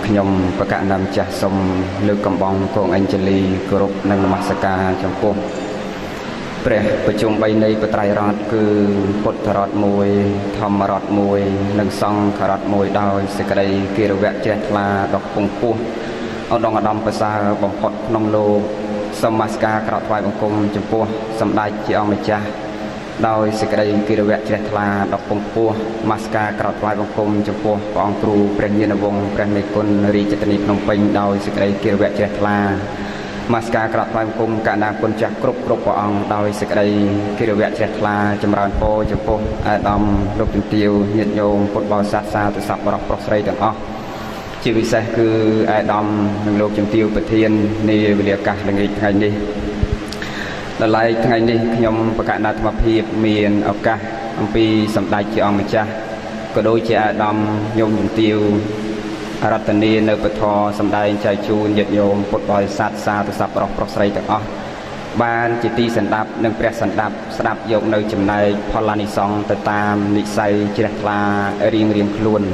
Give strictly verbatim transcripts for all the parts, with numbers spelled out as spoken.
nhomประกาศนำจักสมលើกำบองกองอัญชลีกรุบนังมัสกาจำพวกเปรย์ประชุมใบในปไตรรัฐคือพุทธรัฐมวยธรรมรัฐมวยนังสังขรัฐมวยดาวสกัดกิรเวะเจตลาดอกพงปูเอาดองอดอมภาษาบำพดนองโลสมัสกากระถวายบังคมจำพวกสำได้จีอมจ่าโดยสกัดกิรเวะเจตลาดอกพงปูมัสกากระถวายบังคมจำพวกปองครูเปรย์ยนวงเปรย์เมกุลรีจตนิพนมปิงโดยสกัดกิรเวะเจตลามาสกากระทำกรมการนาคนจักกรุบกรุบปองโดยสกัดกิรเวะเจตลาจำรานโพจำพวกอาดอมลูกจุนติวเนียโยมพุทธบาสัตสาตุสัพบรอกปรกใส่ต่างอ๋อชีวิตเคืออาดอมหนึ่งลูกจุนติวประเทียนในวิเลกะหลังอีกไงนี่ละลายไงนี่ขยมประกาศนาธรรมพีเมียนเอากะอังปีสัมได้จีองมิจ้าก็โดยจะอาดอมโยมจุนติวรัตนีในปทอสำได้ใจชูนหยดโยมพุทธบริษัทซาตุสับรอกปรกใส่ต่างอ๋อบานจิตติสันดับหนึ่งเปรียสันดับสดับโยกในจำในพลานิสองแต่ตามนิสัยจิตลาเรียงเรียงคลุน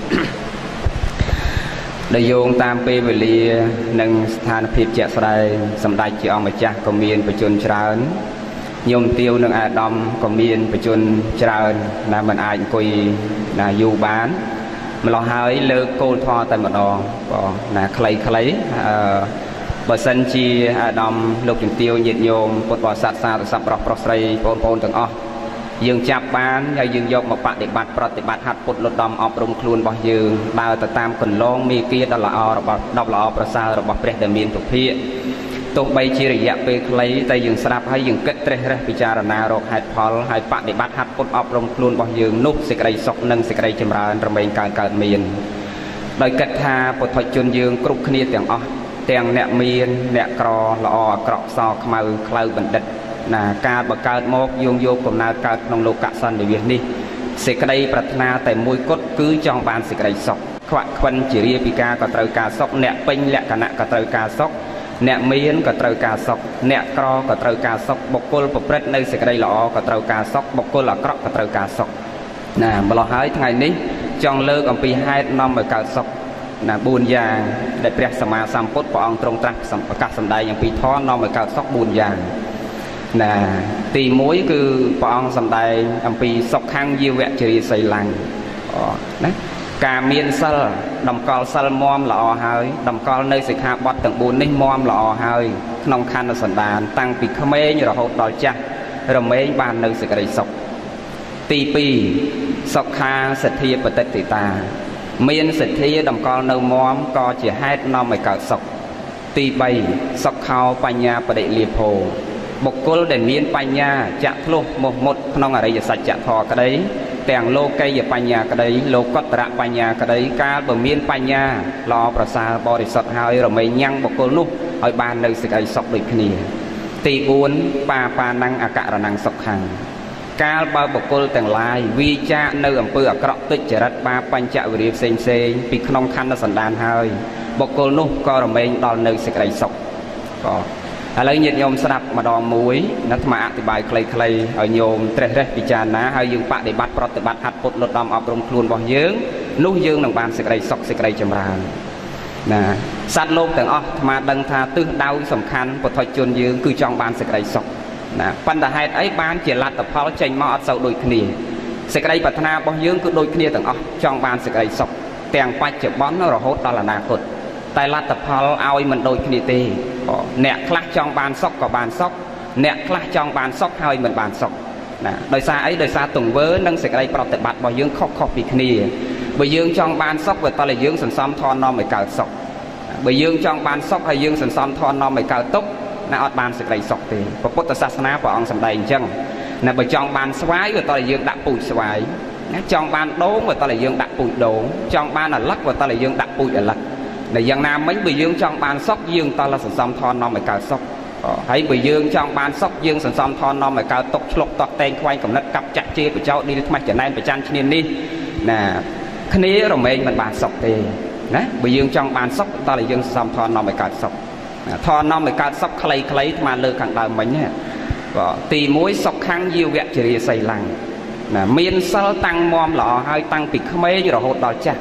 ได้โยงตามเปเวลีหนึ่งสถานพิบเจสไรสำได้จีองมาจากกมีนประจุนจราน์โยมเตียวหนึ่งอาดอมกมีนประจุนจราน์นามันอายกุยนายูบานมาลองหายเลิกโกลทอแต่มาดองก็นะใครใครบสันจีอาดอมลูกจุนเตียวเย็ดโยมปวดบอสัตซาตุสับปรอกปรกใส่ปนปนต่างอ๋อยืงจับบ้านยังยืงยกมาปฏิบัติปฏิบัติหัดปดลดดอมออกปรุงครูนบ่ยืงดาวแต่ตามคนลงมีเกียรติละอระบบดอกละอประสาระบบเปรตเดมีนตุพีตกใบชีริยะเปคล้แต่ยืงสลับให้ยืงเกิดเตะพิจารณาโรคหายพอลหายปฏิบัติหัดปดออกปรุงครูนบ่ยืงนุกสิกไรศกหนึ่งสิกไรจำรานระเมงการเกิดมีนโดยกัตถาปฐจนยืงกรุบขณีเตียงอ๋อเตียงเนมีนเนกรอละอเกราะซอขมือคลายบันดัดนาการบังการโมกโยงโยกนาการนองโลกะสันเดียนี่สิกไรปรารถนาแต่มวยกดคือจองบานสิกไรศกขวัญควันจิริยปิกาก็ตรการศกเนปิงและคณะก็ตรการศกเนมีนก็ตรการศกเนกรอก็ตรการศกบกลปเปรตในสิกไรละอก็ตรการศกบกลละเกราะก็ตรการศกน่ะบลอหายไงนี้จองเลิกอัมพีให้นำมาการศกนะบุญยางได้เปรียบสมาสัมพุทธปองตรงตรักสัมประกาศสัมได้อย่างปีท้อนนอมกับซอกบุญยางนะตีมุ้ยคือปองสัมได้อัมปีซอกข้างยิวแวะจรีใส่ลังนะการเมียนซัลดำกอลซัลมอมละอหายดำกอลในสิกขาบดต่างบุญในมอมละอหายขนมคันสันดานตั้งปีขเมยอยู่เราหดดอจักเราเมย์บานในสิกริศกตีปีซอกคาสัตย์ปฏิติตาเมียนสิทธิดำกอลในมอมก็จะให้นำไปเกิดศกตีใบศกเขาปัญญาประเดลีโพบกลเด่นเมียนปัญญาจะทะลุหมดหมดน้องอะไรจะสัจจะทอกระไดแต่งโลกไกยปัญญากระไดโลกตระปัญญากระไดการบ่เมียนปัญญารอประสาบริสุทธิ์หายเราไม่ยั่งบกลนุหอยบานในสิกายศกด้วยขี้ตีบุญปาปานังอากาศนังศกขังการบาบกลแต่งลายวิจาในอำเภอกระติจรัตบาปัญจวิริเซนเซงปีขนมคันสันดานหายบกลนุก็ระเมงดอนในสิกไรศกก็อะไรเงียบโยมสนับมาดองมวยนัทมาอธิบายใครๆเอาโยมเตะเตะพิจารณาให้ยืงปะในบัตรปฏิบัติหัดปดลดดำอบรมครูนบ่ยืงนุ่งยืงหนังบานสิกไรศกสิกไรจำรานนะสัตว์โลกแต่งอ๋อมาดังทาตื้อดาวสำคัญปฐจนยืงคือจองบานสิกไรศกนะปัญหาเหตุไอ้บ้านเจริญแต่พอใจมาอัดเสาโดยขี้สิกไรปัฒนาบ่ยืงคือโดยขี้ต่างอ๋อจองบานสิกไรศกแต่งไปจะบ้อนเราโหดตลาดนาคตแต่ลัตพอเอาไอ้มันโดยขี้ตีเนะคลาจองบานซอกกับบานซอกเนะคลาจองบานซอกให้เหมือนบานซอกนะโดยซาไอ้โดยซาตุ่งเวอร์นั่งสิกไรปลอดแต่บัดบ่ยืงครอบครอบปีขี้บ่ยืงจองบานซอกเวตาเลยยืงสันซ้ำทอนนอมไม่เกิดซอกบ่ยืงจองบานซอกให้ยืงสันซ้ำทอนนอมไม่เกิดตุกนะอดบานสิกไรศกตีพระพุทธศาสนาพระองค์สำได้จังนะไปจองบานสวายว่าตอนยืงดักปุ๋ยสวายนะจองบานโดงว่าตอนยืงดักปุ๋ยโดงจองบานอัลลักว่าตอนยืงดักปุ๋ยอัลลักในอย่างน้ำไม่ไปยืงจองบานซอกยืงตอนละสันซ้ำทอนนอมไม่เกิดซกให้ไปยืงจองบานซอกยืงสันซ้ำทอนนอมไม่เกิดตกฉลกตอกแตงควายกับนัดกับจักรเจี๊ยบเจ้าดีทำไมจะแน่นไปจันชนิดนี้นะคณีเราเองมันบานซอกตีนะไปยืงจองบานซอกตอนยืงซ้ำทอนนอมไม่เกิดซกทอนน้องในการซักใครใครมาเลิกขังดาวมันเนี่ยก็ตีมวยซักครั้งยิวแวะเฉลี่ยใส่ลังนะเมียนซัลตั้งมอมหล่อให้ตั้งปิดขมิ้นอยู่เราหดดอจ้ะ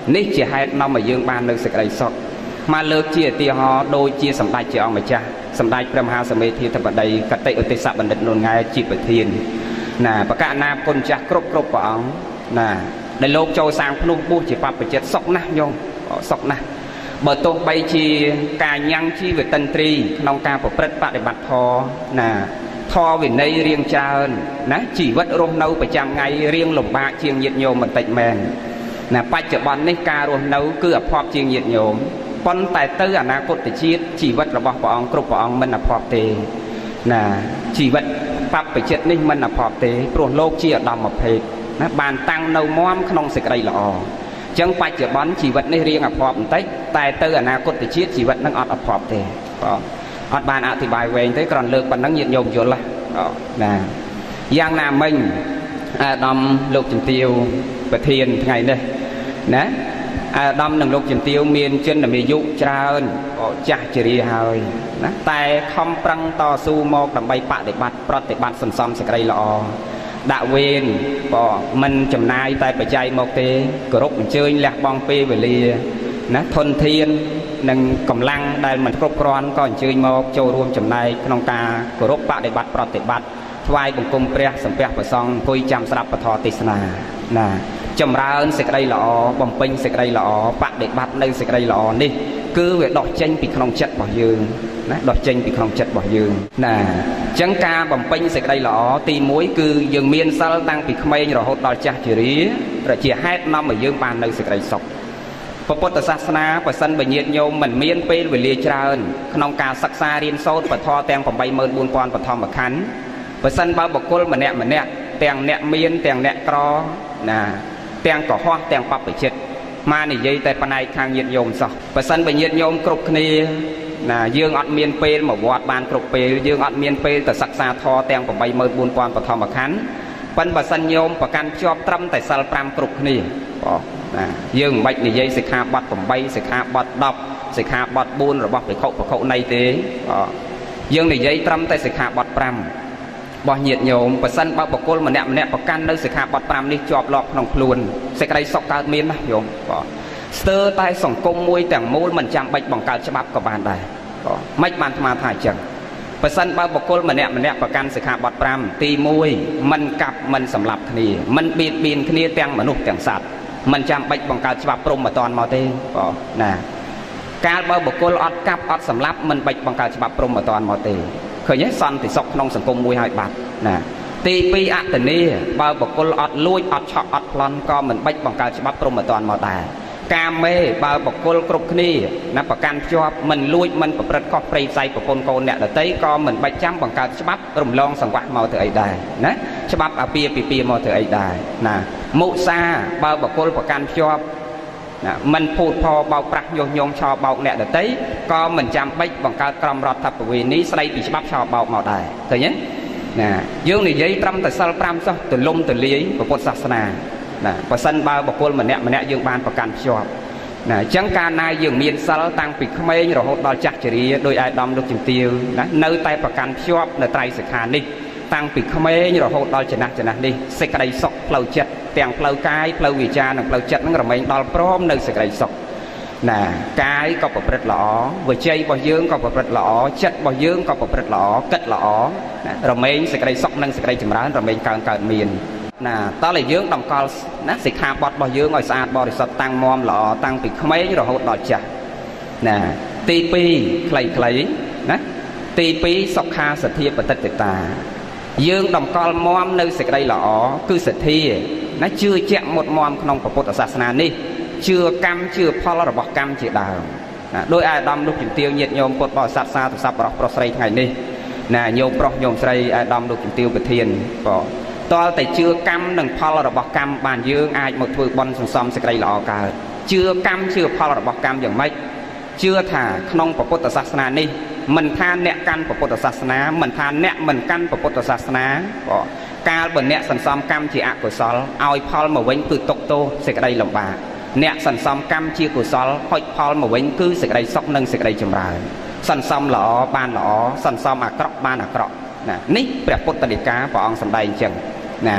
នេះជាហេតុនាំឲ្យយើងបាននៅសេចក្តីសុខមកលើកជាឧទាហរណ៍ដូចជាសម្ដេចជាអង្គម្ចាស់សម្ដេចព្រះមហាសមេធាធិបតីកតិឧទេសបណ្ឌិតនួនង៉ែជាប្រធានណាបកណាគុណចាស់គ្រប់គ្រប់ព្រះអង្គណាដែលលោកចូលសាងភ្នំពុះជាបព្វជិតសុខណាស់ញោមសុខណាស់បើទោះបីជាការញ៉ាំងជីវតិន្ទ្រីក្នុងការប្រព្រឹត្តបដិបត្តិធម៌ណាធម៌វិន័យរៀងច្រើនណាជីវិតរស់នៅប្រចាំថ្ងៃរៀងលំបាកជាងញាតិញោមបន្តិចមែនណាបច្ចុប្បន្ននេះការរស់នៅគឺអភ័ព្វជាងញាតិញោមប៉ុន្តែទៅអនាគតជាតិជីវិតរបស់ព្រះអង្គគ្រប់ព្រះអង្គមិនអភ័ព្វទេណាជីវិតបព្វជិតនេះមិនអភ័ព្វទេព្រោះលោកជាឧត្តមភេទណាបានតាំងនៅមាំក្នុងសេចក្តីល្អអញ្ចឹងបច្ចុប្បន្នជីវិតនេះរៀងអភ័ព្វបន្តិចតែទៅអនាគតជាតិជីវិតនឹងអត់អភ័ព្វទេបងអត់បានអធិប្បាយវែងទេគ្រាន់លើកប៉ុណ្ណឹងញាតិញោមយល់ណាយ៉ាងណាមិញអាដាមលោកជំទាវប្រធានថ្ងៃនេះណាអាដាមនិងលោកជំទាវមានចិនមាយុច្រើនចាស់ជរាហើយណាតែខំប្រឹងតស៊ូមកដើម្បីបដិបត្តិប្រតិបត្តិសន្សំសេចក្តីល្អដាក់វេនក៏មិនចំណាយតែបច្ច័យមកទេគោរពអញ្ជើញលះបង់ពេលវេលាណាធនធាននិងកម្លាំងដែលមិនគ្រប់គ្រាន់ក៏អញ្ជើញមកចូលរួមចំណែកក្នុងការគោរពបដិបត្តិប្រតិបត្តិថ្វាយបង្គំព្រះសំពះព្រះសង្ឃអង្គុយចាំស្ដាប់ពធទេសនាណាចម្រើនសេចក្តីល្អបំពេញសេចក្តីល្អបដិបត្តិនៅសេចក្តីល្អនេះគឺវាដកចេញពីក្នុងចិត្តរបស់យើងណាដកចេញពីក្នុងចិត្តរបស់យើងណាអញ្ចឹងការបំពេញសេចក្តីល្អទីមួយគឺយើងមានសិលតាំងពីក្មេងរហូតដល់ចាស់ជរាជាហេតុនាំឲ្យយើងបាននៅសេចក្តីសុខពុទ្ធសាសនាបើសិនបើញាតិញោមមិនមានពេលវេលាច្រើនក្នុងការសិក្សារៀនសូត្រពធទាំង 84000 បឋមខណ្ឌបើសិនបើបុគ្គលម្នាក់ម្នាក់ទាំងអ្នកមានទាំងអ្នកក្រណាទាំងកុហកទាំងបព្វជិតមកនិយាយតែផ្នែកខាងញាតិញោមសោះបើសិនបើញាតិញោមគ្រប់គ្នាណាយើងអត់មានពេលមកវត្តបានគ្រប់ពេលយើងអត់មានពេលទៅសិក្សាធម៌ទាំង 84000 បឋមខណ្ឌប៉ិនបើសិនញោមប្រកាន់ជាប់ត្រឹមតែសិល 5គ្រប់គ្នាបងណាយើងមិនបាច់និយាយសិក្ខាបទ 8 សិក្ខាបទ 10 សិក្ខាបទ 4 របស់ភិក្ខុភិក្ខុនីទេយើងនិយាយត្រឹមតែសិក្ខាបទ 5របស់ញាតិញោមបើសិនបើបុគ្គលម្នាក់ម្នាក់ប្រកាន់នៅសិក្ខាបទ 5នេះជាប់លាប់ក្នុងខ្លួនសេចក្តីសុខកើតមានណាញោមបងស្ទើរតែសង្គមមួយទាំងមូលមិនចាំបាច់បង្កើតច្បាប់ក៏បានដែរបងមិនបានស្មារតីថាអញ្ចឹងបើសិនបើបុគ្គលម្នាក់ម្នាក់ប្រកាន់សិក្ខាបទ 5ទីមួយមិនកាប់មិនសម្លាប់គ្នាមិនបៀតបៀនគ្នាទាំងមនុស្សទាំងសត្វមិនចាំបាច់បង្កើតច្បាប់ព្រហ្មមិនតាន់មកទេបងណាកាលបើបុគ្គលអត់កាប់អត់សម្លាប់មិនបាច់បង្កើតច្បាប់ព្រហ្មមិនតាន់មកទេឃើញទេសន្តិសុខក្នុងសង្គមមួយហើយបាត់ណាទីពីរអតនីបើបុគ្គលអត់លួចអត់ឆក់អត់ប្លន់ក៏មិនបាច់បង្កើតច្បាប់ព្រហ្មមិនតាន់មកដែរកាមេបើបុគ្គលគ្រប់គ្នាណាប្រកាន់ភ្ជាប់មិនលួចមិនប្រព្រឹត្តខុសព្រៃផ្សៃប្រពន្ធកូនអ្នកដទៃក៏មិនបាច់ចាំបង្កើតច្បាប់រំលងសង្វាក់មកទៅអីដែរណាច្បាប់អាពាហ៍ពិពាហ៍មកទៅអីដែរណាមុសាបើបុគ្គលប្រកាន់ភ្ជាប់ណាមិនភូតផលបោកប្រាស់ញុះញង់ឆោបោកអ្នកដទៃក៏មិនចាំបាច់បង្កើតក្រមរដ្ឋប្រវេណីស្ដីពីច្បាប់ឆោបោកមកដែរឃើញទេណាយើងនិយាយត្រឹមតែសិល 5 សោះទលំទលាយពុទ្ធសាសនាណាបើសិនបើបុគ្គលម្នាក់ម្នាក់យើងបានប្រកាន់ភ្ជាប់ណាអញ្ចឹងកាលណាយើងមានសិលតាំងពីក្មេងរហូតដល់ចាស់ជរាដោយអាយដាមលោកជំទាវណានៅតែប្រកាន់ភ្ជាប់នៅត្រៃសិក្ខានេះតាំងពីក្មេងរហូតដល់ចំណាស់ចំណាស់នេះសេចក្តីសុខផ្លូវចិត្តទាំងផ្លូវកាយផ្លូវវាចានិងផ្លូវចិត្តនឹងរមែងដល់ព្រមនៅសេចក្តីសុខណាកាយក៏ប្រព្រឹត្តល្អវិជ័យរបស់យើងក៏ប្រព្រឹត្តល្អចិត្តរបស់យើងក៏ប្រព្រឹត្តល្អគិតល្អណារមែងសេចក្តីសុខនិងសេចក្តីចម្រើនរមែងកើនកើតមានណាតើយើងតម្កល់ណាសិក្ខាបទរបស់យើងឲ្យស្អាតបរិសុទ្ធតាំងមាំល្អតាំងពីក្មេងរហូតដល់ចាស់ណាទីពីរខ្លីៗណាទីពីរសុខាសទ្ធាបតិតតាយើងតម្កល់មាំនៅសេចក្តីល្អគឺសទ្ធាណាជឿជាក់មុតមាំក្នុងពុទ្ធសាសនានេះជឿកម្មជឿផលរបស់កម្មជាដើមណាដោយអាយដាមលោកជំទាវញាតិញោមពុទ្ធបរិស័ទសាធុស័ព្ទប្រុសស្រីថ្ងៃនេះណាញោមប្រុសញោមស្រីអាយដាមលោកជំទាវប្រធានក៏តលតែជឿកម្មនិងផលរបស់កម្មបានយើងអាចមកធ្វើបុណ្យសន្សំសេចក្តីល្អកើតជឿកម្មជឿផលរបស់កម្មយ៉ាងម៉េចជឿថាក្នុងពុទ្ធសាសនានេះមិនថាអ្នកកាន់ពុទ្ធសាសនាមិនថាអ្នកមិនកាន់ពុទ្ធសាសនាក៏កាលបើអ្នកសន្សំកម្មជាអកុសលឲ្យផលមកវិញគឺទុកទោសសេចក្តីលំបាកអ្នកសន្សំកម្មជាកុសលហុចផលមកវិញគឺសេចក្តីសុខនិងសេចក្តីចម្រើនសន្សំល្អបានល្អសន្សំអាក្រក់បានអាក្រក់ណានេះព្រះពុទ្ធដីកាព្រះអង្គសម្ដែងអញ្ចឹងណា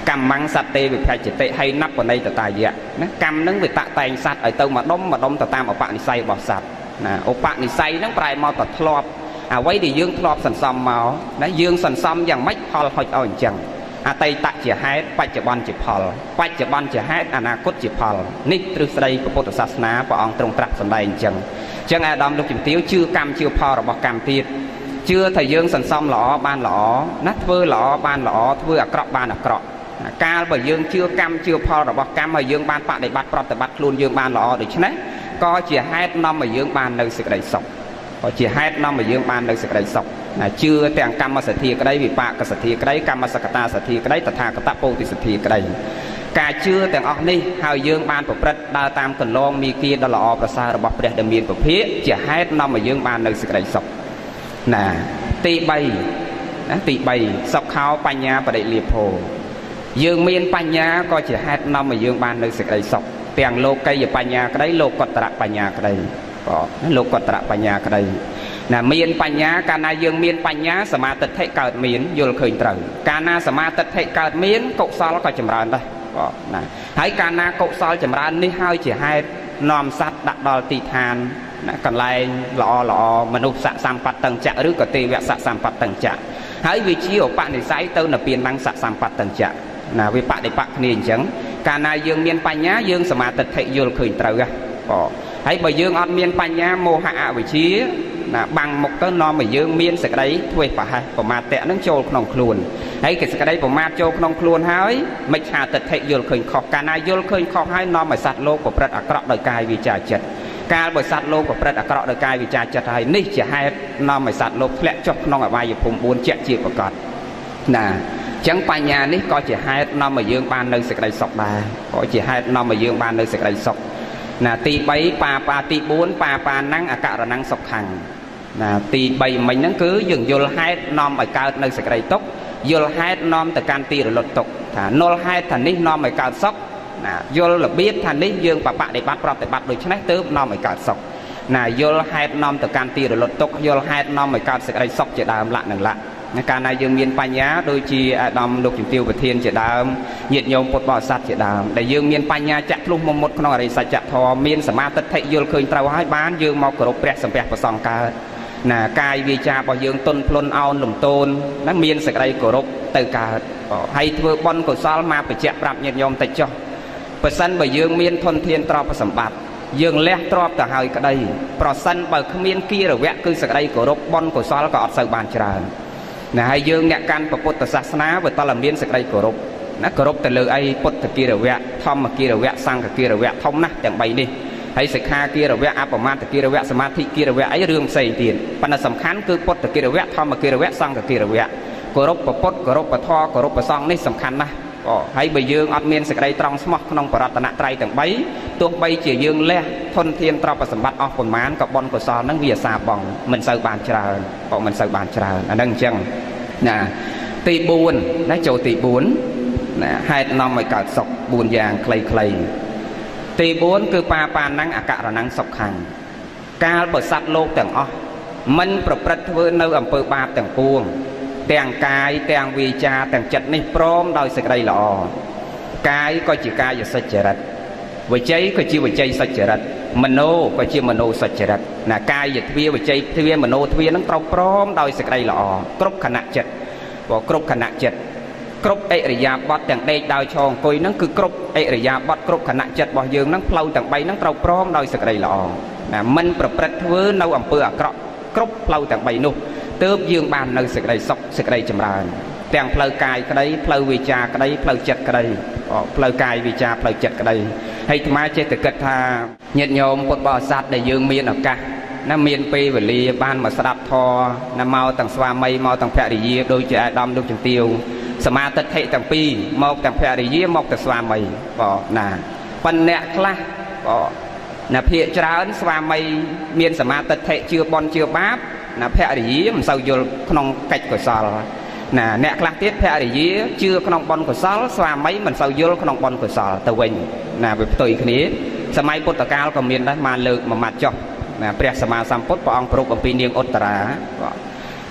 កម្មមੰសត្វទេវិភច្ឆតិហើយណាប់បណៃតតាយៈណាកម្មនឹងវាតាក់តែងសត្វឲ្យទៅមកដុំមកដុំទៅតាមឧបនិស្ស័យរបស់សត្វណាឧបនិស្ស័យហ្នឹងប្រែមកទៅធ្លាប់អ្វីដែលយើងធ្លាប់សន្សំមកណាយើងសន្សំយ៉ាងម៉េចផលហុចឲ្យអញ្ចឹងអតីតជាហេតុបច្ចុប្បន្នជាផលបច្ចុប្បន្នជាហេតុអនាគតជាផលនេះទ្រឹស្ដីពុទ្ធសាសនាព្រះអង្គទ្រង់ត្រាស់សម្ដែងអញ្ចឹងអញ្ចឹងអាដាមលោកជំទាវជឿកម្មជឿផលរបស់កម្មទៀតជឿថាយើងសន្សំល្អបានល្អណាធ្វើល្អបានល្អធ្វើអាក្រក់បានអាក្រក់កាលបើយើងជឿកម្មជឿផលរបស់កម្មហើយយើងបានបដិបត្តិប្រតិបត្តិខ្លួនយើងបានល្អដូច្នេះក៏ជាហេតុនាំឲ្យយើងបាននៅសេចក្តីសុខក៏ជាហេតុនាំឲ្យយើងបាននៅសេចក្តីសុខណាជឿទាំងកម្មសទ្ធាក្តីវិបាកសទ្ធាក្តីកម្មសកតាសទ្ធាក្តីតថាគតពោធិសទ្ធាក្តីការជឿទាំងអស់នេះហើយយើងបានប្រព្រឹត្តដើរតាមកន្លងមីគាដ៏ល្អប្រសើររបស់ព្រះដែលមានពភាកជាហេតុនាំឲ្យយើងបាននៅសេចក្តីសុខណាទី3ណាទី3សុខោបញ្ញាបដិលាភោយើងមានបញ្ញាក៏ជាហេតុនាំឲ្យយើងបាននៅសេចក្តីសុខទាំងលោកីយបញ្ញាក្តីលោកតរៈបញ្ញាក្តីក៏លោកតរៈបញ្ញាក្តីណាមានបញ្ញាកាលណាយើងមានបញ្ញាសមាទិដ្ឋិកើតមានយល់ឃើញត្រូវកាលណាសមាទិដ្ឋិកើតមានកុសលក៏ចម្រើនដែរក៏ណាហើយកាលណាកុសលចម្រើននេះហើយជាហេតុនាំសត្វដាក់ដល់ទីឋានណាកន្លែងល្អល្អមនុស្សស័កសម្បត្តិតឹងចៈឬក៏ទេវៈស័កសម្បត្តិតឹងចៈហើយវាជាឧបនិស្ស័យទៅនៅពៀនឡើងស័កសម្បត្តិតឹងចៈណាវាបដិបត្តិគ្នាអញ្ចឹងកាលណាយើងមានបញ្ញាយើងសមាទិដ្ឋិយល់ឃើញត្រូវហ៎ក៏ហើយបើយើងអត់មានបញ្ញាមោហៈអវិជ្ជាណាបាំងមុខទៅនាំឲ្យយើងមានសេចក្តីធ្វេសប្រហែសប្រមាទៈនឹងចូលក្នុងខ្លួនហើយគេសេចក្តីប្រមាទចូលក្នុងខ្លួនហើយមិច្ឆាទិដ្ឋិយល់ឃើញខុសកាលណាយល់ឃើញខុសហើយនាំឲ្យសត្វលោកប្រព្រឹត្តអាក្រក់ដោយកាយវាចាចិត្តកាលបើសត្វលោកប្រព្រឹត្តអាក្រក់ដោយកាយវាចាចិត្តហើយនេះជាហេតុនាំឲ្យសត្វលោកធ្លាក់ចុះក្នុងអបាយភូមិបួនជាក់ជាប្រកបណាអញ្ចឹងបញ្ញានេះក៏ជាហេតុនាំឲ្យយើងបាននៅសេចក្តីសុខដែរក៏ជាហេតុនាំឲ្យយើងបាននៅសេចក្តីសុខណាទី3បាបាទី4បាបាណੰអករណੰសុខੰណាទី3មិញហ្នឹងគឺយើងយល់ហេតុនាំឲ្យកើតនៅសេចក្តីទុក្ខយល់ហេតុនាំទៅកាន់ទីរលត់ទុក្ខថានល់ហេតុថានេះនាំឲ្យកើតសុខណាយល់របៀបថានេះយើងបបដិបត្តិប្រតិបត្តិដូច្នេះទើបនាំឲ្យកើតសុខណាយល់ហេតុនាំទៅកាន់ទីរលត់ទុក្ខយល់ហេតុនាំឲ្យកើតសេចក្តីសុខជាដើមលក្ខនឹងលក្ខណាកាលណាយើងមានបញ្ញាដូចជាអាដាមលោកជំទាវប្រធានជាដើមញាតិញោមពុទ្ធបរិស័ទជាដើមដែលយើងមានបញ្ញាចាក់ធ្លុះមុំមុតក្នុងអរិយសច្ចធម៌មានសមាទិដ្ឋិយល់ឃើញត្រូវហើយបានយើងមកគោរពព្រះសម្ពះប្រសង្ឃកើតណាកាយវាចារបស់យើងទុនភ្លុនអោនលំទោនណាមានសេចក្តីគោរពទៅកើតហើយធ្វើបុណ្យកុសលមកបញ្ជាក់ប្រាប់ញាតិញោមតិចចុះបើសិនបើយើងមានធនធានទ្រព្យសម្បត្តិយើងលះទ្រព្យទៅហើយក្តីប្រសិនបើគ្មានគិរវៈគឺសេចក្តីគោរពបុណ្យកុសលក៏អត់សូវបានច្រើនណាហើយយើងអ្នកកាន់ពុទ្ធសាសនាបើតើមានសេចក្តីគោរពណាគោរពទៅលើអីពុទ្ធគិរវៈធម្មគិរវៈសង្ឃគិរវៈធំណាស់ទាំង3នេះហើយសិក្ខាគិរវៈអបមាទគិរវៈសមាធិគិរវៈអីរឿងផ្សេងទៀតប៉ុន្តែសំខាន់គឺពុទ្ធគិរវៈធម្មគិរវៈសង្ឃគិរវៈគោរពពុទ្ធគោរពពធគោរពព្រះសង្ឃនេះសំខាន់ណាស់ក៏ហើយបើយើងអត់មានសេចក្តីត្រង់ស្មោះក្នុងបរតនត្រ័យទាំង3ទោះបីជាយើងលះធនធានទ្រព្យសម្បត្តិអស់ប៉ុន្មានក៏បុណ្យកុសលហ្នឹងវាសាបង់មិនសូវបានច្រើនក៏មិនសូវបានច្រើនអាហ្នឹងអញ្ចឹងណាទី4ណាចូលទី4ណាហេតុនាំឲ្យកើតសុខ4យ៉ាងខ្លីៗទី4គឺបាបាណੰអករណੰសុខੰកាលបើសត្វលោកទាំងអស់មិនប្រព្រឹត្តធ្វើនៅអំពើបាបទាំងពួងទាំងកាយទាំងវាចាទាំងចិត្តនេះព្រមដោយសេចក្តីល្អកាយក៏ជាកាយសុចរិតវិជ័យក៏ជាវិជ័យសុចរិតមโนក៏ជាមโนសុចរិតណាកាយទ្វាវិជ័យទ្វាមโนទ្វានឹងត្រូវព្រមដោយសេចក្តីល្អគ្រប់ខណៈចិត្តបើគ្រប់ខណៈចិត្តគ្រប់អិរិយាបថទាំងដេកដោយឈរអង្គុយហ្នឹងគឺគ្រប់អិរិយាបថគ្រប់ខណៈចិត្តរបស់យើងហ្នឹងផ្លូវទាំង3ហ្នឹងត្រូវព្រមដោយសេចក្តីល្អណាមិនប្រព្រឹត្តធ្វើនៅអំពើអាក្រក់គ្រប់ផ្លូវទាំង3នោះទើបយើងបាននៅសេចក្តីសុខសេចក្តីចម្រើនទាំងផ្លូវកាយក្តីផ្លូវវាចាក្តីផ្លូវចិត្តក្តីផ្លូវកាយវាចាផ្លូវចិត្តក្តីហើយអាត្មាចេះតែគិតថាញាតិញោមពុទ្ធបរិស័ទដែលយើងមានឱកាសណាមានពេលវេលាបានមកស្ដាប់ធម៌ណាមកទាំងស្វាមីមកទាំងភរិយាដូចជាអាដាមលោកជំទាវសមាទិដ្ឋិទាំងពីរមកទាំងភរិយាមកទាំងស្វាមីក៏ណាប៉ុន្តែអ្នកខ្លះក៏ណាភាកច្រើនស្វាមីមានសមាទិដ្ឋិជឿបន់ជឿបាបណាភរិយាមិនសូវយល់ក្នុងកិច្ចកុសលណាអ្នកខ្លះទៀតភរិយាជឿក្នុងបុណ្យកុសលស្វាមីមិនសូវយល់ក្នុងបុណ្យកុសលទៅវិញណាវាផ្ទុយគ្នាសម័យពុទ្ធកាលក៏មានដែរមកលើកមួយម៉ាត់ចុះណាព្រះសម្មាសម្ពុទ្ធព្រះអង្គប្រកអំពីនាងឧត្តរា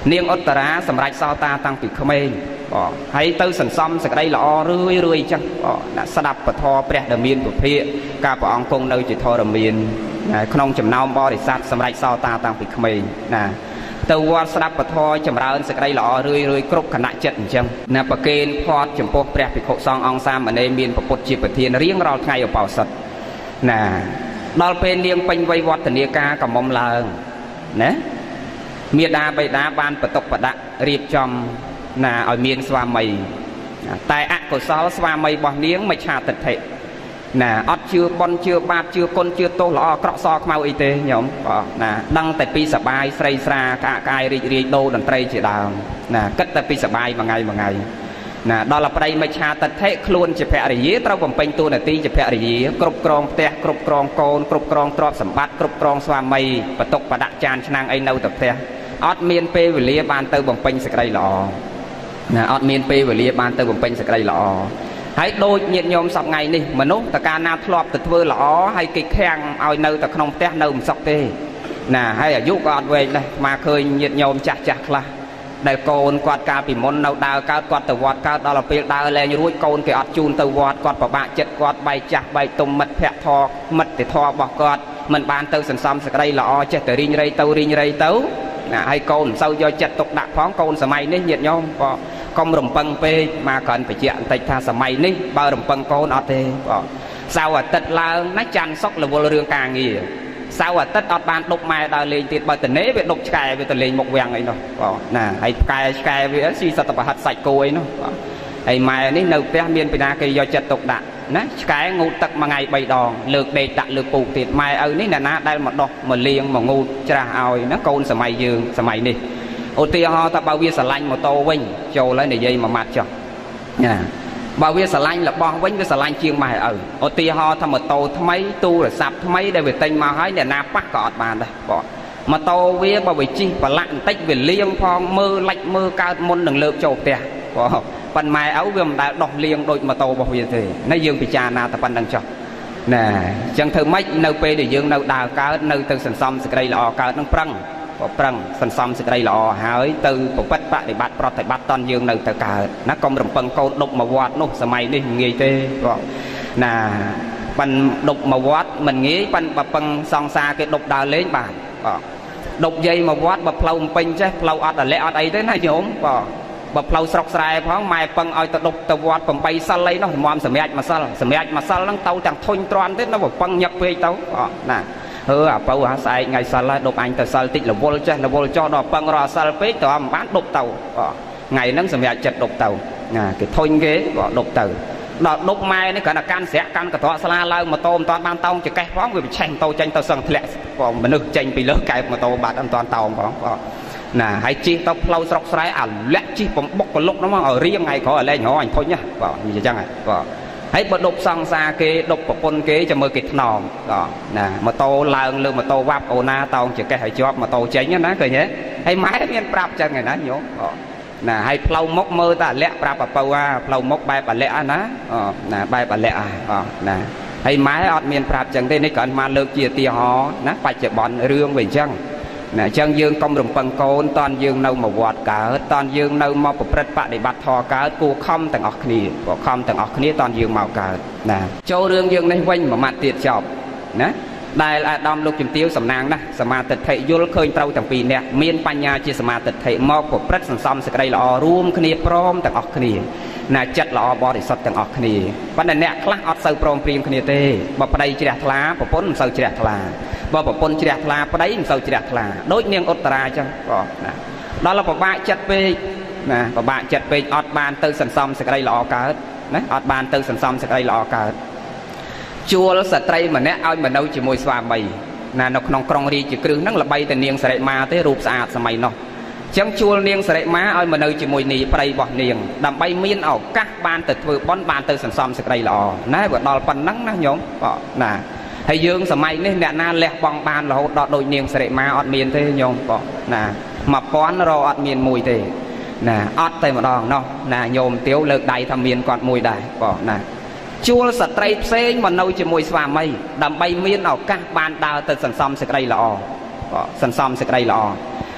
នាងឧត្តរាសម្រាប់សោតាតាំងពីក្មេងបងហើយទៅសន្សំសក្តីល្អរឿយរឿយចឹងបងអ្នកស្ដាប់ពធព្រះដែលមានពុភាការព្រះអង្គគង់នៅជាធរមានក្នុងចំណោមបរិស័ទសម្រាប់សោតាតាំងពីក្មេងណាទៅវត្តស្ដាប់ពធចម្រើនសក្តីល្អរឿយរឿយគ្រប់គណៈចិត្តអញ្ចឹងណាប្រគេនផាត់ចំពោះព្រះភិក្ខុសង្ឃអង្គសាមណេរមានពុទ្ធជាប្រធានរៀងរាល់ថ្ងៃឧបោសថណាដល់ពេលនាងពេញវ័យវឌ្ឍនាការកំមុំឡើងណាមេដាបៃតាបានបតុបដាក់រៀបចំណាឲ្យមានស្វាមីតែអកុសលស្វាមីរបស់នាងមិនឆាទិដ្ឋិណាអត់ជឿបន់ជឿបាបជឿគុណជឿទោសល្អក្រក់សខ្មៅអីទេញោមបងណាដឹងតែពីសបាយស្រីស្រាកាកាយរីករាយដូរតន្ត្រីជាដើមណាគិតតែពីសបាយមួយថ្ងៃមួយថ្ងៃណាដល់តែប្តីមិនឆាទិដ្ឋិខ្លួនជាភរិយាត្រូវបំពេញតួនាទីជាភរិយាគ្រប់គ្រងផ្ទះគ្រប់គ្រងកូនគ្រប់គ្រងទ្រព្យសម្បត្តិគ្រប់គ្រងស្វាមីបតុបដាក់ចានឆ្នាំងអីនៅតែផ្ទះអត់មានពេលវេលាបានទៅបំពេញសេចក្តីល្អណាអត់មានពេលវេលាបានទៅបំពេញសេចក្តីល្អហើយដូចញាតិញោមសប្ថ្ងៃនេះមនុស្សតកាលណាធ្លាប់ទៅធ្វើល្អហើយគេខាំងឲ្យនៅតែក្នុងផ្ទះនៅមិនសុខទេណាហើយអាយុក៏អត់វែងដែរមកឃើញញាតិញោមចាស់ចាស់ខ្លះដែលកូនគាត់កាលពីមុននៅដើរកើតគាត់ទៅវត្តកើតដល់ពេលដើរលែងរួចកូនគេអត់ជូនទៅវត្តគាត់ពិបាកចិត្តគាត់បែកចាស់បែកទុំមិត្តភក្តិធរមិត្តធររបស់គាត់មិនបានទៅសន្សំសេចក្តីល្អចេះតែរីងរៃទៅរីងរៃទៅណាហើយកូនមិនសូវយកចិត្តទុកដាក់ផងកូនសម័យនេះញាតិញោមក៏កុំរំពឹងពេកមកគ្រាន់បញ្ជាក់បន្តិចថាសម័យនេះបើរំពឹងកូនអត់ទេបងសៅអាទិត្យឡើងណាច័ន្ទសុក្ររវល់រឿងការងារសៅអាទិត្យអត់បានដប់ម៉ែដើរលេងទៀតបើតនេវាដប់ឆ្កែវាទៅលេងមុខវាំងអីនោះបងណាហើយផ្កាយឆ្កែវាស៊ីសត្វប្រហិតសាច់គោអីនោះបងហើយម៉ែនេះនៅផ្ទះមានពីណាគេយកចិត្តទុកដាក់ណាឆ្កែងូតទឹកមួយថ្ងៃបីដងលើកដេកដាក់លើកពូកទៀតម៉ែឪនេះអ្នកណាដែលមកដោះមកលាងមកងូតច្រាស់ឲ្យណាកូនសម័យយើងសម័យនេះឧទាហរណ៍ថាបើវាស្រឡាញ់ម៉ូតូវិញចូលហើយនិយាយមួយម៉ាត់ចុះណាបើវាស្រឡាញ់របស់វិញវាស្រឡាញ់ជាងម៉ែឪឧទាហរណ៍ថាម៉ូតូថ្មីទូរស័ព្ទថ្មីដែលវាទិញមកហើយអ្នកណាប៉ះក៏អត់បានដែរបងម៉ូតូវាបើវាជិះប្រឡាក់បន្តិចវាលាងផងមើលលិចមើលកើតមុននឹងលើកចូលផ្ទះបងប៉ុន្តែម៉ែឪវាមិនដែលដោះលាងដូចម៉ូតូរបស់វាទេណាយើងពិចារណាតែប៉ុណ្្នឹងចុះណាអញ្ចឹងធ្វើម៉េចនៅពេលដែលយើងនៅដើរកើតនៅទៅសន្សំសេចក្តីល្អកើតនឹងប្រឹងប្រឹងសន្សំសេចក្តីល្អហើយទៅប្រព្រឹត្តបដិបត្តិប្រតិបត្តិតនយើងនៅទៅកើតណាកុំរំពឹងកូនដប់មកវត្តនោះសម័យនេះមិនងាយទេបងណាប៉ិនដប់មកវត្តមិនងាយប៉ិនបើពឹងសង្សារគេដប់ដើរលេងបានបងដប់យាយមកវត្តបើផ្លូវពេញចេះផ្លូវអត់រលាក់អត់អីទេណាញោមបងបើផ្លូវស្រុកស្រែផងម៉ែពឹងឲ្យទៅដប់ទៅវត្តប្រាំបីសិលអីនោះមុំសម្រាប់ម្សិលសម្រាប់ម្សិលហ្នឹងទៅទាំងធុញទ្រាន់ទៀតណាបើពឹងញឹកពេកទៅបងណាអឺអាពៅអាស្អែកថ្ងៃសិលហើយដប់អញទៅសិលតិចរវល់ចេះរវល់ចោះដល់ពឹងរកសិលពេកទៅមិនបានដប់ទៅថ្ងៃហ្នឹងសម្រាប់ចិត្តដប់ទៅណាគេធុញគេក៏ដប់ទៅដល់ដប់ម៉ែនេះគ្រាន់តែកាន់ស្រាក់កាន់កត្រកស្លាឡើងម៉ូតូមិនតាន់បានតោងចកេះផងវាប្រឆេះម៉ូតូចេញទៅសឹងធ្លាក់ក៏មនុស្សចេញពីលើកែបម៉ូតូបាត់មិនតាន់តោងផងបងណាហើយជិះទៅផ្លូវស្រុកស្រែអាលាក់ជិះបំបុកកលុកហ្នឹងមកឲ្យរៀងថ្ងៃក្រោយលែងរអញធុញណាបងនិយាយចឹងហ៎បងហើយបើដប់សង្សារគេដប់ប្រពន្ធគេចាំមើលគេថ្នមបងណាម៉ូតូឡើងលើម៉ូតូវ៉ាប់អូណាតោងចកេះឲ្យជាប់ម៉ូតូចេញណាឃើញទេហើយម៉ែមានប្រាប់ចឹងឯណាញោមបងណាហើយផ្លូវមុខមើលតែលាក់ប្រាប់អពៅអាផ្លូវមុខបែបអាលាក់ណាអូណាបែបអាលាក់អាណាហើយម៉ែអត់មានប្រាប់ចឹងទេនេះគ្រាន់មកលើកជាឧទាហរណ៍ណាបច្ចុប្បន្នរឿងវាអញ្ចឹងណាអញ្ចឹងយើងកុំរំពឹងកូនតនយើងនៅមកវត្តកើតតនយើងនៅមកប្រព្រឹត្តបដិបត្តិធម៌កើតគួរខំទាំងអស់គ្នាគួរខំទាំងអស់គ្នាតនយើងមកកើតណាចូលរឿងយើងនេះវិញមួយម៉ាត់ទៀតចប់ណាដែលអាដាមលោកជំទាវសំណាងណាស់សមាទិដ្ឋិយល់ឃើញត្រូវទាំងពីរនាក់មានបញ្ញាជាសមាទិដ្ឋិមកប្រព្រឹត្តសន្សំសេចក្តីល្អរួមគ្នាព្រមទាំងអស់គ្នាណាចិត្តល្អបរិសុទ្ធទាំងអស់គ្នាប៉ុន្តែអ្នកខ្លះអត់សូវព្រមព្រៀងគ្នាទេបើប្តីជ្រះថ្លាប្រពន្ធមិនសូវជ្រះថ្លាបើប្រពន្ធជ្រះថ្លាប្តីមិនសូវជ្រះថ្លាដូចនាងឧត្តរាអញ្ចឹងបងណាដល់ពិបាកចិត្តពេកណាពិបាកចិត្តពេកអត់បានទៅសន្សំសេចក្តីល្អកើតណាអត់បានទៅសន្សំសេចក្តីល្អកើតជួលស្ត្រីម្នាក់ឲ្យមកនៅជាមួយស្វាមីណានៅក្នុងក្រុងរាជក្រឹសហ្នឹងល្បីតែនាងសរិមាទេរូបស្អាតសម័យនោះអញ្ចឹងជួលនាងសរិមាឲ្យមកនៅជាមួយនីប្តីរបស់នាងដើម្បីមានឱកាសបានទៅធ្វើបុណ្យបានទៅសន្សំសេចក្តីល្អណាបើដល់ប៉ុណ្ណឹងណាញោមបងណាហើយយើងសម័យនេះអ្នកណាលះបង់បានរហូតដល់ដូចនាងសរិមាអត់មានទេញោមបងណាមួយពាន់រអត់មានមួយទេណាអត់តែម្ដងនោះណាញោមទាវលើកដៃថាមានគាត់មួយដែរបងណាជួលស្ត្រីផ្សេងមកនៅជាមួយស្វាមីដើម្បីមានឱកាសបានដើរទៅសន្សំសេចក្តីល្អបងសន្សំសេចក្តីល្អ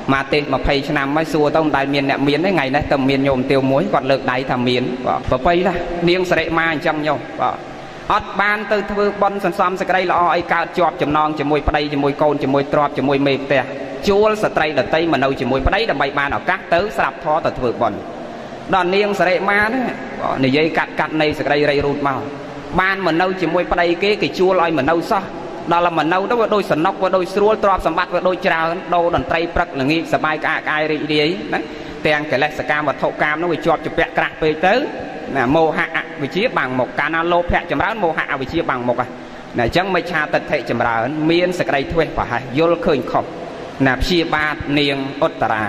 mà tên mà phê năm mấy xua tông đại miền nẹt miền đấy ngày đấy tầm miền nhôm tiêu muối còn lợn đáy thầm miền và phê đó niêng sẽ ma trong nhau ớt ban từ thưa bon sần xóm sẽ đây là ai cao chọp chấm non chấm môi đây chấm môi côn chấm môi trọp chấm môi mềm tè chúa sẽ đây là tây mà nâu chấm môi đây là bảy ban ở các tớ sạp thó từ thưa bon đòn niêng sẽ ma đấy này dây cắt cắt này sẽ đây đây rụt màu ban mà nâu chấm môi đây cái cái chua loi mà nâu sao đó là mình nâu đó với đôi sần nóc với đôi srul trọp sầm bát với đôi trào đôi đòn tây prắc là nghi sờ bay cả ai đi đi ấy đấy tiền cái lẹt sờ cam và thổ cam nó bị chọp chụp bẹt crack về tới là mô hạ vị trí bằng một canalo phẹt chấm rán mô hạ vị trí bằng một à là chẳng mấy cha tật thể chấm rán miên sờ đây thuê phải vô khơi khom là chia ba niềng ottara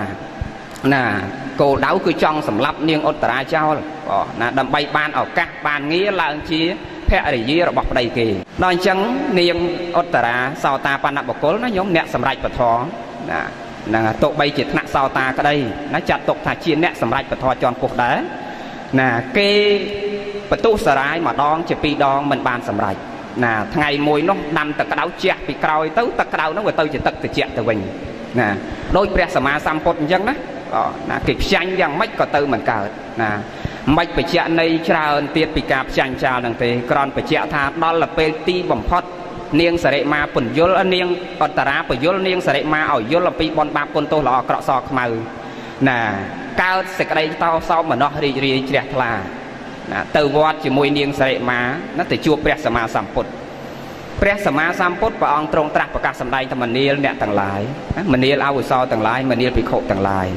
là cổ đáo cứ trong sầm lấp niềng ottara trao là đầm bay ban ở các ban nghĩa là chia pheareth rồi bọc đầy kỳ nói chẳng niềng ottara sau ta pan bọc cố nó nhóm nẹt sầm rạch bật thò là là tụ bay chỉ nặng sau ta cái đây nó chặt tụ thà chia nẹt sầm rạch bật thò tròn cuộc đá nè cái bật tu sờ rái mà đón chỉ pi đón mình bàn sầm rạch nè ngày mùi nó nằm từ cái đáo chẹt bị còi tới từ cái đáo nó vừa tới chỉ tật từ chẹt từ mình nè đôi bè sầm ma sam pot chân đó nè kịp tranh rằng mấy có từ mình cả nè mấy bị chẹt này trào tiệt bị cạp tranh trào đằng tề còn bị chẹt tha đó là peti bẩm phật niêng sợi ma bẩn dối niêng còn tara bẩn dối niêng sợi ma ở dối là pi bon ba con tôi là cọ sọ màu nè cao sẽ cái đây tao sau mà nó đi đi chẹt là từ vót chỉ môi niêng sợi ma nó từ chua bè sầm ma sam pot bè sầm ma sam pot và ông trong trạc và cả sầm đây thằng mình niêng nẹt tầng lái mình niêng ao sau tầng lái mình niêng bị khổ tầng lái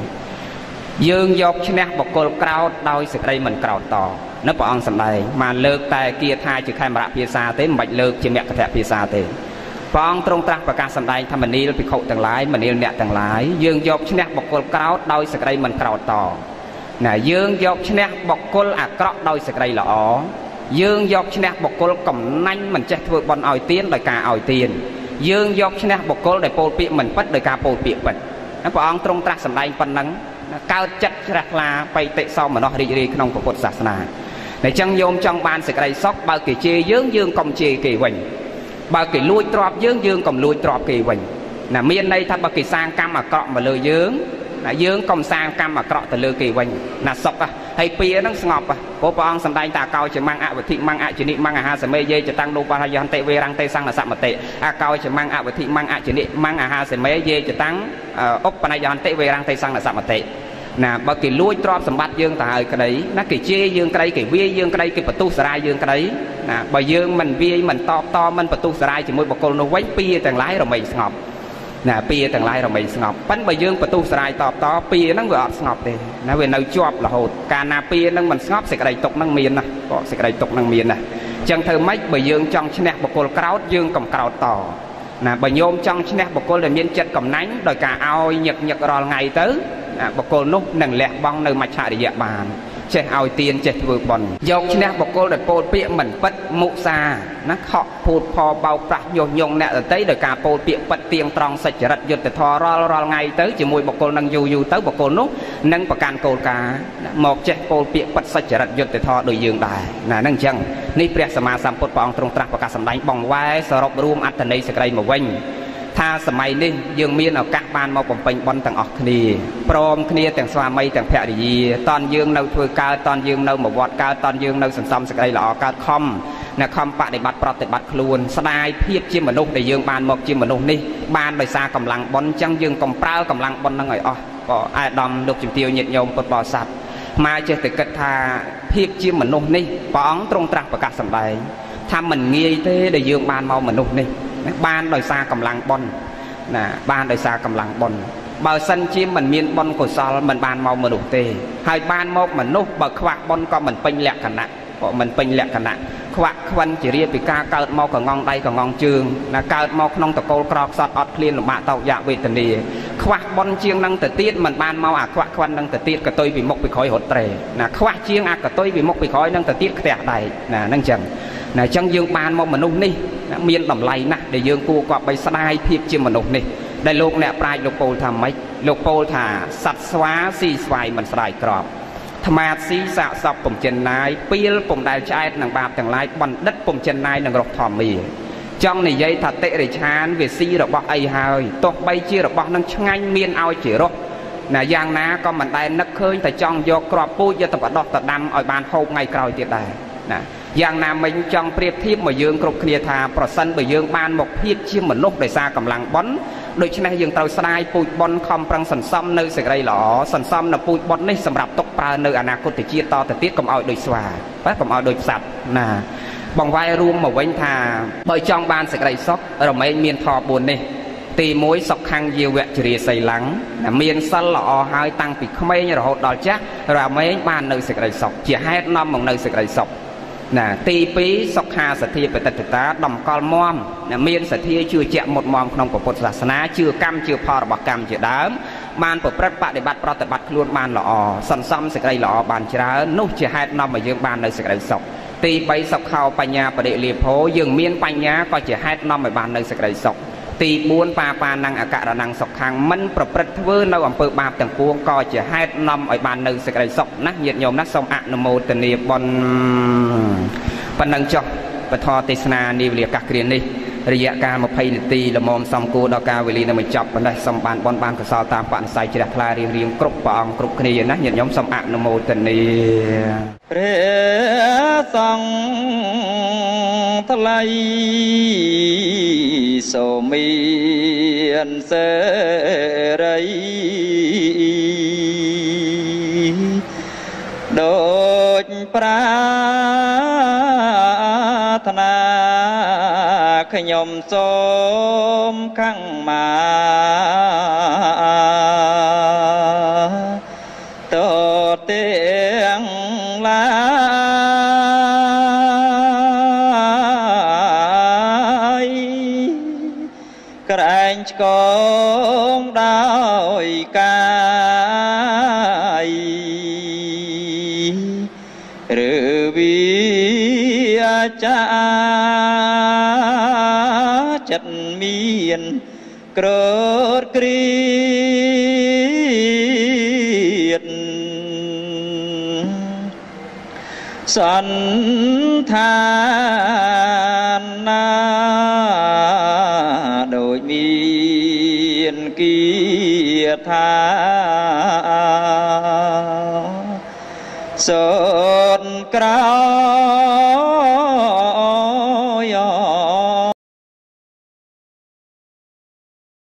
dương dọc trên nét bọc cột cao đôi sự đây mình cào tỏ nó bỏ ông sầm đây mà lược tài kia thay chỉ khai mà phía xa tới bạch lược chỉ mẹ cái phía xa tới phong trong trăng và cả sầm đây thằng mình đi bị khổ tầng lái mình đi nẹt tầng lái dương dọc trên nét bọc cột cao đôi sự đây mình cào tỏ nè dương dọc trên nét bọc cột à cọ đôi sự đây là ó dương dọc trên nét bọc cột cầm nanh mình chạy vượt bọn ỏi tiền đời cả ỏi tiền dương dọc trên nét bọc cột để pol piệm mình bắt đời cả pol piệm mình nó bỏ ông trong trăng sầm đây phần nắng cao chất rạc là bay tệ sau mà nó đi đi trong của Phật giáo này chẳng nhôm trong ban sự cái sóc bao kỳ chê dương dương công chê kỳ quỳnh bao kỳ lui trọp dương dương công lui trọp kỳ quỳnh là miền đây thay bao kỳ sang cam mà cọ mà lừa dương là dương công sang cam mà cọ từ lừa kỳ quỳnh là sọc à hay pia nó ngọc à cô bong sầm tay ta cao chỉ mang ạ và thị mang ạ chỉ niệm mang à ha sầm mê dê chỉ tăng đô ba hai tệ về răng tê sang là sạm mà tệ à cao chỉ mang ạ và thị mang ạ chỉ niệm mang à ha sầm mê dê chỉ tăng ốc ba hai tệ về răng tê sang là sạm mà tệ nè bao kỳ lui trọp sầm bát dương tại cái đấy nó kỳ chê dương cái đấy kỳ vi dương cái đấy kỳ batu sài dương cái đấy nè bà dương mình vi mình to to mình batu sài chỉ mỗi bọc cô nó quấy pia tầng lái rồi mình ngọc nè pia tầng lái rồi mình ngọc bánh bà dương batu sài to to pia nó vừa ngọc thì nó về nơi chọp là hột cà na pia nó mình ngọc sẽ cái đấy tục năng miền nè có sẽ cái đấy tục năng miền nè chẳng thơ mấy bà dương trong chén bọc cô cáo dương cầm cáo tỏ nè bà nhôm trong chén bọc cô là miên chất cầm nánh rồi cả ao nhật nhật rồi ngày tới bọc cô nút nằng lẹ bong nơi mặt hạ để dẹp bàn che ao tiền che vừa bòn dọc trên nét bọc cô để pol pịa mình bắt mũ xa nó họ phụt phò bao bạc nhung nhung nè ở tới đời cả pol pịa bắt tiền tròn sạch rật giật để thò ro ro ngày tới chỉ mùi bọc cô nâng du du tới bọc cô nút nâng bạc can cô cá một che pol pịa bắt sạch rật giật để thò đời dương đài là nâng chân ní bẹt sầm ma sầm pốt bong trong trạc và cả sầm đánh bong vai sờ rộp ruộng ăn thành đây sờ cây mà quanh thaสมัยนี้ยังมีเอากักบ้านมาผมเป็นบอลต่างออกคดีพร้อมคดีต่างสวามีต่างแผ่ดีตอนยืงเราช่วยการตอนยืงเราหมวดการตอนยืงเราสันซอมสกัยหล่อการคอมนะคอมปฏิบัติปฏิบัติครูนสลายเพียบจิ้มมนุษย์ในยืงบ้านหมกจิ้มมนุษย์นี่บ้านโดยซากำลังบอลจังยืงกำเปล่ากำลังบอลนั่งไงอ๋อก็ไอ้ดำลูกจิ๋วเตียวnhiệt nhômปดบอสัตว์มาเจตกถาเพียบจิ้มมนุษย์นี่ป้องตรงตรักประกาศสำได้ทำมันเงี้ยเต้ในยืงบ้านเมามนุษย์นี่บ้านโดยซากำลังบอลnè ban đời xa cầm lăng bồn bờ sân chim mình miên bồn của sao mình ban màu mà đủ tê hai ban một mình nút bờ khoác bồn có mình pin lẹt cả nặng của mình pin lẹt cả nặng khoác khoăn chỉ riêng vì ca cợt màu cả ngon đây cả ngon trường là cợt màu nông tờ cô crop sọt ọt liên là mạ tàu dạ về tình đi khoác bồn chiêng năng tự tiết mình ban màu à khoác khoăn năng tự tiết cả tôi vì mốc bị khói hột trề là khoác chiêng à cả tôi vì mốc bị khói năng tự tiết tẹt đầy là năng chẳng là trong dương ban màu mình nung đi miên đầm lầy nè để dương cua quạ bay sai thiệp chiêm mình nung đi đại lục nè prai lục pol tham mấy lục pol thả sạch xóa xì xoài mình xoài cọp tham ma xì xạ sọc bùng chân nai pil bùng đại trai nàng bạc thằng lai bắn đất bùng chân nai nàng rọc thòm mì trong này dây thật tệ để chán về si rồi bọc ấy hơi tốt bay chia rồi bọc nâng ngay miên ao chỉ rốt nè giang ná có mình đây nấc khơi tại trong do crop pui do tập đọc tập đâm ở bàn hôm ngày còi tiệt đài nè giang nam mình trong priệp thiếp mà dương cục kia thà sân bởi dương ban một thiết chiêm một lúc để xa cầm lăng bón đôi chân này dương tàu sai pui bon không prang sần xăm nơi sợi dây lỏ sần xăm là pui bon này sầm rạp tốc pa nơi anh cô thể chia to thể tiết cầm ao đôi xòa bắt cầm ao đôi sạch nè bằng vai ruộng mà quanh thà bởi trong ban sợi dây sóc rồi mấy miền thọ buồn này tì mối sọc khăn diêu vẹt chìa say lắng miền sân lọ hai tăng bị khmer như là hột đỏ chắc rồi mấy ban nơi sợi dây sọc chỉ hai năm một nơi sợi dây sọc nè tì pí sọc hà sợi thia về tật tá đầm con mom nè miền sợi thia chưa chạm một mom trong của Phật giáo chưa cam chưa phò bạc cam chưa đám ban của Phật bạn để bắt pro bắt luôn ban lọ sần xăm sợi dây lọ bàn chả nút chỉ hai năm mà dương ban nơi sợi dây sọc tì bay sọc khao banya nhà và địa liệp hố dương miền banya nhà có chỉ hai năm mà ban nơi sợi dây sọc tì buôn pa pa năng ở cả năng sọc hàng mìnhประพฤติធ្វើនៅអំពើបាបទាំងពួងក៏ជាហេតុនាំឲ្យបាននៅសេចក្តីសុខណាស់ញាតិញោមណាសូមអនុមោទនាបុណ្យប៉ុណ្ណឹងចុះពធទេសនានាវេលាកាសគ្រានេះរយៈកាលยี่สิบនាទីល្មមសំគួរដល់ការវេលានឹងបញ្ចប់ប៉ុណ្ណេះសូមបានបុណ្យបានកុសលតាមបរិស័យជ្រះថ្លារៀងរៀងគ្រប់ព្រះអង្គគ្រប់គ្នាណាញាតិញោមសូមអនុមោទនាព្រះសង្ឃថ្លៃសូមមានសេរីដូចប្រាថ្នាខ្ញុំសូមខាងមកតទាំងឡាយក្រែងឆ្កងដោយកាយឬវិចាចិត្តមានក្រតគ្រៀតសន្តានណាដូចមានគៀថាសូនក្រោ